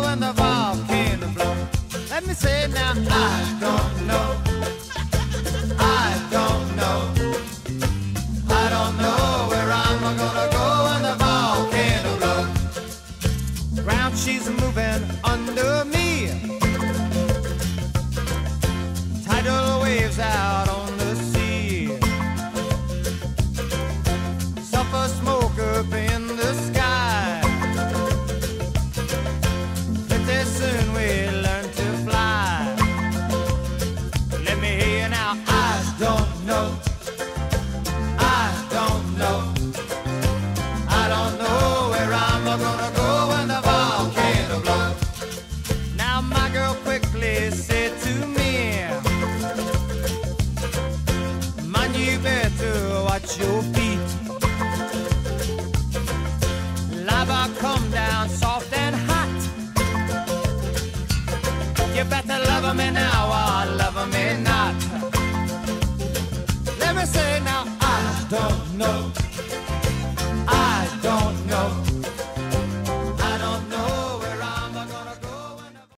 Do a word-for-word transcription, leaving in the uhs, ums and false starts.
when the volcano blows. Let me say it now, I don't know. I don't know. I don't know where I'm gonna go when the volcano blows. Ground she's moving under me. Tidal waves out on the sea. Sulfur smoke up in the sky. Pretty soon we'll learn to fly. Let me hear you now, I don't know. I don't know. I don't know where I'm gonna go when the volcano blows. Now my girl quickly said to me, man, you better watch your feet. Lava come down soft and hot. You better love me now